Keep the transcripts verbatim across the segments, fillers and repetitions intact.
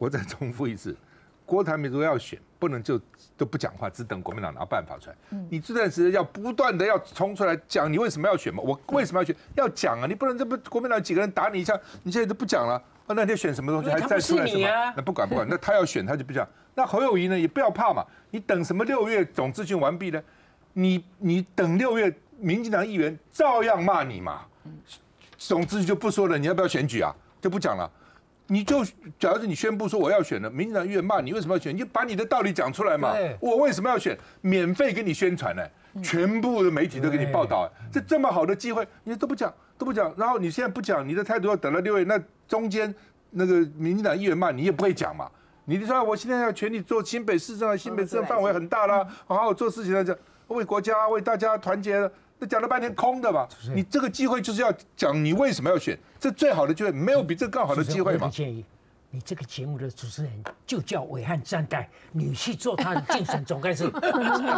我再重复一次，郭台铭如果要选，不能就都不讲话，只等国民党拿办法出来。嗯、你这段时间要不断的要冲出来讲，你为什么要选嘛？我为什么要选？要讲啊！你不能这不国民党几个人打你一下，你现在都不讲了。啊，那你选什么东西？还再出来什么？啊、那不管不管，那他要选他就不讲。那侯友宜呢，也不要怕嘛，你等什么六月总咨询完毕呢？你你等六月，民进党议员照样骂你嘛。总之就不说了，你要不要选举啊？就不讲了。你就假如你宣布说我要选了，民进党议员骂你为什么要选，你就把你的道理讲出来嘛。我为什么要选？免费给你宣传呢，全部的媒体都给你报道，这这么好的机会，你都不讲都不讲，然后你现在不讲，你的态度要等到六月，那中间那个民进党议员骂你也不会讲嘛。你就说我现在要全力做新北市政，新北市政范围很大啦，好好做事情来讲，为国家为大家团结。那讲了半天空的嘛，你这个机会就是要讲你为什么要选，这最好的机会，没有比这更好的机会嘛。 我建议你这个节目的主持人就叫暐瀚战代，你去做他的竞选总干事。好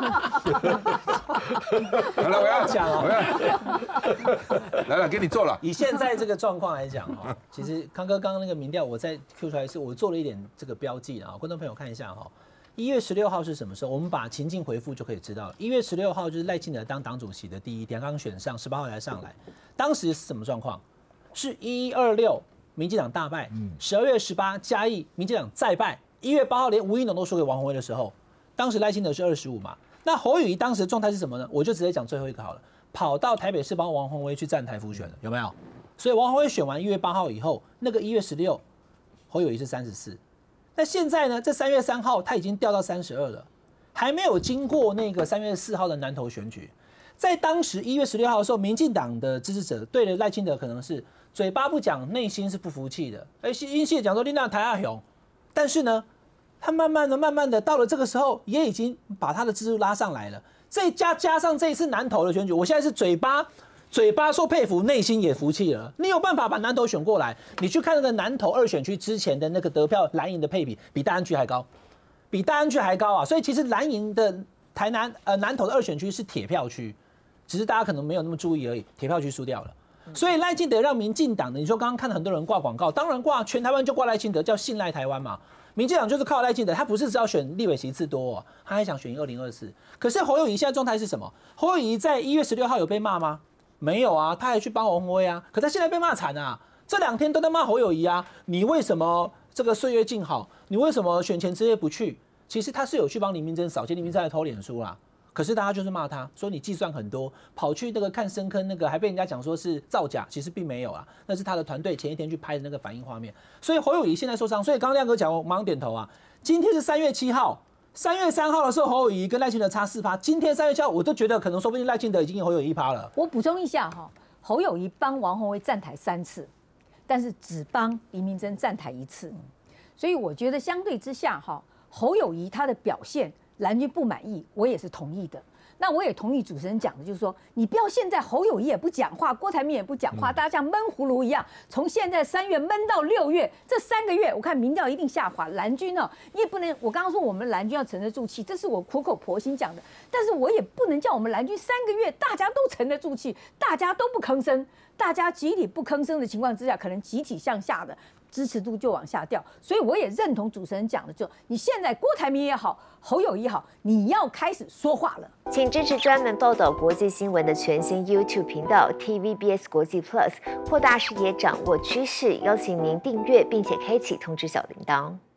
了，我要讲啊， 来了，给你做了。 以现在这个状况来讲哈，其实康哥刚刚那个民调，我再 Q 出来是，我做了一点这个标记啊，观众朋友看一下哈。一月十六号是什么时候？我们把情境回复就可以知道了。一月十六号就是赖清德当党主席的第一天，刚选上，十八号才上来。当时是什么状况？是一一二六，民进党大败；十二月十八嘉义，民进党再败；一月八号连吴怡农都输给王宏威的时候，当时赖清德是二十五嘛。那侯友宜当时的状态是什么呢？我就直接讲最后一个好了，跑到台北市帮王宏威去站台辅选了，有没有？所以王宏威选完一月八号以后，那个一月十六，侯友宜是三十四。那现在呢？这三月三号他已经掉到三十二了，还没有经过那个三月四号的南投选举。在当时一月十六号的时候，民进党的支持者对了赖清德可能是嘴巴不讲，内心是不服气的，哎，阴气讲说你那台阿雄，但是呢，他慢慢的、慢慢的到了这个时候，也已经把他的支持拉上来了。再加加上这一次南投的选举，我现在是嘴巴。嘴巴说佩服，内心也服气了。你有办法把南投选过来？你去看那个南投二选区之前的那个得票蓝营的配比，比大安区还高，比大安区还高啊！所以其实蓝营的台南呃南投的二选区是铁票区，只是大家可能没有那么注意而已，铁票区输掉了。所以赖清德让民进党的，你说刚刚看到很多人挂广告，当然挂全台湾就挂赖清德，叫信赖台湾嘛。民进党就是靠赖清德，他不是只要选立委席次多、哦，他还想选二零二四。可是侯友宜现在状态是什么？侯友宜在一月十六号有被骂吗？没有啊，他还去帮王宏威啊，可他现在被骂惨啊！这两天都在骂侯友宜啊，你为什么这个岁月静好？你为什么选前之夜不去？其实他是有去帮林明珍扫，结果林明珍来偷脸书啦。可是大家就是骂他，说你计算很多，跑去那个看深坑那个，还被人家讲说是造假，其实并没有啊，那是他的团队前一天去拍的那个反应画面。所以侯友宜现在受伤，所以刚刚亮哥讲，我马上点头啊。今天是三月七号。三月三号的时候，侯友宜跟赖清德差四趴。今天三月七号，我都觉得可能说不定赖清德已经有侯友宜一趴了。 我补充一下哈，侯友宜帮王宏威站台三次，但是只帮林明珍站台一次，所以我觉得相对之下哈，侯友宜他的表现，蓝军不满意，我也是同意的。那我也同意主持人讲的，就是说，你不要现在侯友宜也不讲话，郭台铭也不讲话，大家像闷葫芦一样，从现在三月闷到六月，这三个月，我看民调一定下滑。蓝军呢，你也不能，我刚刚说我们蓝军要沉得住气，这是我苦口婆心讲的，但是我也不能叫我们蓝军三个月大家都沉得住气，大家都不吭声，大家集体不吭声的情况之下，可能集体向下的支持度就往下掉。所以我也认同主持人讲的，就你现在郭台铭也好，侯友宜也好，你要开始说话了。 请支持专门报道国际新闻的全新 YouTube 频道 T V B S 国际 Plus， 扩大视野，掌握趋势。邀请您订阅并且开启通知小铃铛。